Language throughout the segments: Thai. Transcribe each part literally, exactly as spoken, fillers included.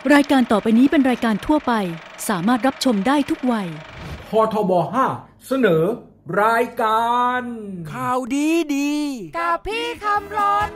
รายการต่อไปนี้เป็นรายการทั่วไปสามารถรับชมได้ทุกวัยพทบห้าเสนอรายการข่าวดีดีกับพี่คำรณ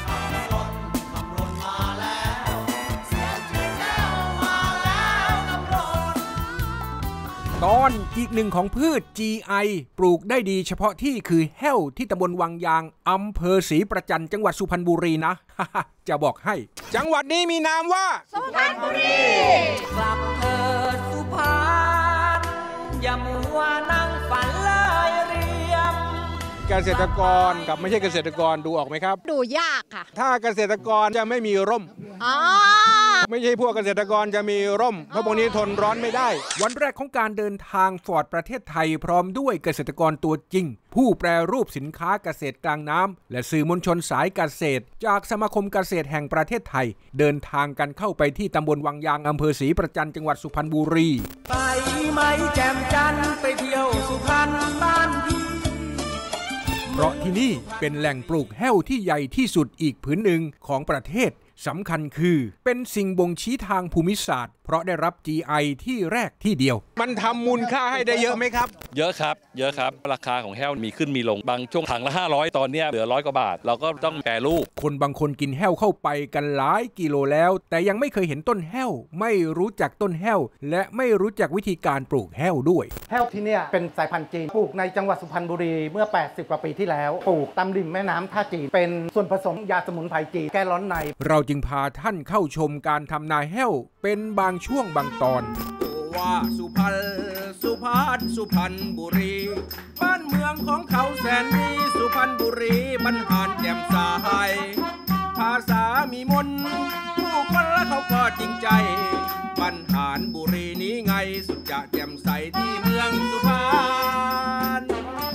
ตอนอีกหนึ่งของพืช จี ไอ ปลูกได้ดีเฉพาะที่คือแห้วที่ตำบลวังยางอำเภอศรีประจันจังหวัดสุพรรณบุรีนะ จะบอกให้จังหวัดนี้มีนามว่าสุพรรณบุรีกลับเถิดสุพรรณอย่ามัวนั่งฝันเลยเรียมเกษตรกรกับไม่ใช่เกษตรกรดูออกไหมครับดูยากค่ะถ้าเกษตรกรจะไม่มีร่มอ๋อไม่ใช่พวกเกษตรกรจะมีร่มเพราะพวกนี้ทนร้อนไม่ได้วันแรกของการเดินทางฟอร์ดประเทศไทยพร้อมด้วยเกษตรกรตัวจริงผู้แปรรูปสินค้าเกษตรกลางน้ำและสื่อมวลชนสายเกษตรจากสมาคมเกษตรแห่งประเทศไทยเดินทางกันเข้าไปที่ตำบลวังยางอำเภอศรีประจันจังหวัดสุพรรณบุรีไปไหมแจ่มจันทร์ไปเที่ยวสุพรรณบ้านพี่เพราะที่นี่เป็นแหล่งปลูกแห้วที่ใหญ่ที่สุดอีกผืนหนึ่งของประเทศสำคัญคือเป็นสิ่งบ่งชี้ทางภูมิศาสตร์เพราะได้รับ จี ไอ ที่แรกที่เดียวมันทำมูลค่าให้ได้เยอะไหมครับเยอะครับเยอะครับราคาของแห้วมีขึ้นมีลงบางช่วงถังละห้าร้อยตอนนี้เหลือร้อยกว่าบาทเราก็ต้องแปรรูปคนบางคนกินแห้วเข้าไปกันหลายกิโลแล้วแต่ยังไม่เคยเห็นต้นแห้วไม่รู้จักต้นแห้วและไม่รู้จักวิธีการปลูกแห้วด้วยแห้วที่เนี่ยเป็นสายพันธุ์จีนปลูกในจังหวัดสุพรรณบุรีเมื่อแปดสิบกว่าปีที่แล้วปลูกตามริมแม่น้ำท่าจีนเป็นส่วนผสมยาสมุนไพรจีนแก้ร้อนในเราจึงพาท่านเข้าชมการทำนาแห้วเป็นบางช่วงบางตอนว่าสุพรรณสุพรรณสุพรรณบุรีบ้านเมืองของเขาแสนดีสุพรรณบุรีบรรหารแจ่มใสภาษามีมนต์ผู้คนและเขาก็จริงใจบรรหารบุรีนี้ไงสุดจะแจ่มใสที่เมืองสุพรรณ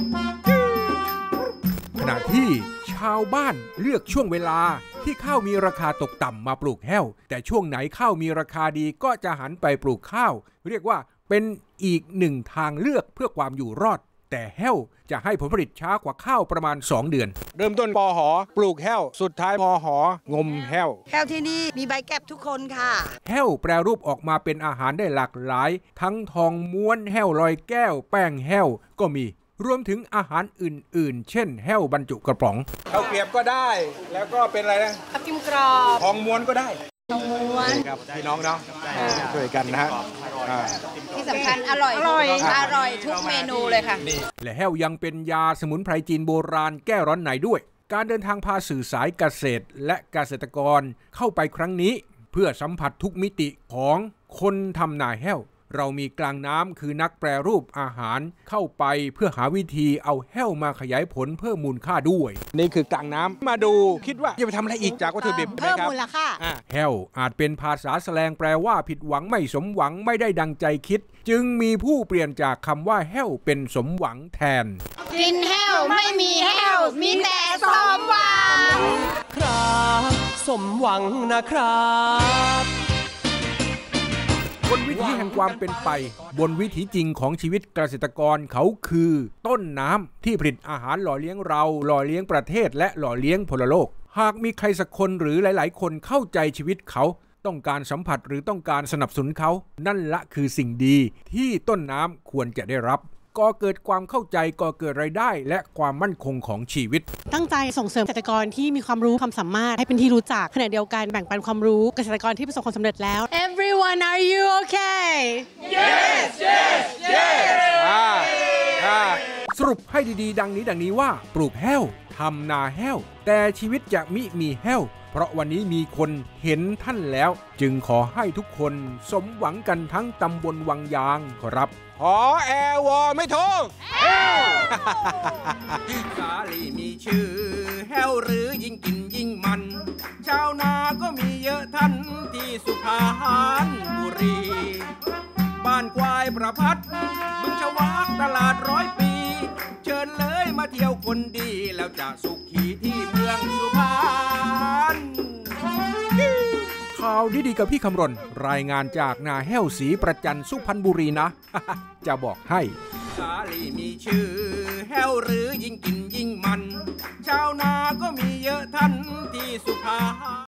ขณะที่ชาวบ้านเลือกช่วงเวลาที่ข้าวมีราคาตกต่ำมาปลูกแห้วแต่ช่วงไหนข้าวมีราคาดีก็จะหันไปปลูกข้าวเรียกว่าเป็นอีกหนึ่งทางเลือกเพื่อความอยู่รอดแต่แห้วจะให้ผลผลิตช้ากว่าข้าวประมาณสองเดือนเริ่มต้นปหปลูกแห้วสุดท้ายมหงมแห้วแห้วที่นี่มีใบแก็บทุกคนค่ะแห้วแปรรูปออกมาเป็นอาหารได้หลากหลายทั้งทองม้วนแห้วลอยแก้วแป้งแห้วก็มีรวมถึงอาหารอื่นๆเช่นแห้วบรรจุกระป๋องข้าวเกรียบก็ได้แล้วก็เป็นอะไรนะทับทิมกรอบทองม้วนก็ได้ทองม้วนครับพี่น้องเนาะช่วยกันนะฮะที่สำคัญอร่อยอร่อยอร่อยทุกเมนูเลยค่ะและแห้วยังเป็นยาสมุนไพรจีนโบราณแก้ร้อนในด้วยการเดินทางพาสื่อสายเกษตรและเกษตรกรเข้าไปครั้งนี้เพื่อสัมผัสทุกมิติของคนทำนาแห้วเรามีกลางน้ำคือนักแปรรูปอาหารเข้าไปเพื่อหาวิธีเอาแห้วมาขยายผลเพิ่มมูลค่าด้วยนี่คือกลางน้ำมาดูคิดว่าจะไปทำอะไรอีกจากวัตถุดิบเพิ่มมูลค่าแห้วอาจเป็นภาษาแสลงแปลว่าผิดหวังไม่สมหวังไม่ได้ดังใจคิดจึงมีผู้เปลี่ยนจากคำว่าแห้วเป็นสมหวังแทนกินแห้วไม่มีแห้วมีแต่สมหวังครับสมหวังนะครับบนวิถีแห่งความเป็นไปบนวิถีจริงของชีวิตเกษตรกรเขาคือต้นน้ำที่ผลิตอาหารหล่อเลี้ยงเราหล่อเลี้ยงประเทศและหล่อเลี้ยงพลโลกหากมีใครสักคนหรือหลายๆคนเข้าใจชีวิตเขาต้องการสัมผัสหรือต้องการสนับสนุนเขานั่นละคือสิ่งดีที่ต้นน้ำควรจะได้รับก่อเกิดความเข้าใจก่อเกิดรายได้และความมั่นคงของชีวิตตั้งใจส่งเสริมเกษตรกรที่มีความรู้ความสามารถให้เป็นที่รู้จักขณะเดียวกันแบ่งปันความรู้เกษตรกรที่ประสบความสำเร็จแล้ว Everyone are you okay Yes yes yes อ่าอ่าสรุปให้ดีๆดังนี้ดังนี้ว่าปลูกแห้วทำนาแห้วแต่ชีวิตจะมิมีแห้วเพราะวันนี้มีคนเห็นท่านแล้วจึงขอให้ทุกคนสมหวังกันทั้งตำบลวังยางขอรับขอแอวอไม่โทษสาลีมีชื่อแห้วหรือยิ่งกินยิ่งมันชาวนาก็มีเยอะท่านที่สุพรรณบุรีบ้านควายประพัดบึงฉวากตลาดร้อยปีเชิญเลยมาเที่ยวคนดีแล้วจะสุขีที่เมืองสุพรรณข่าวดีๆกับพี่คำรณรายงานจากนาแห้วศรีประจันสุพรรณบุรีนะ จะบอกให้สาลีมีชื่อแห้วหรือยิ่งกินยิ่งมันชาวนาก็มีเยอะท่านที่สุพรรณ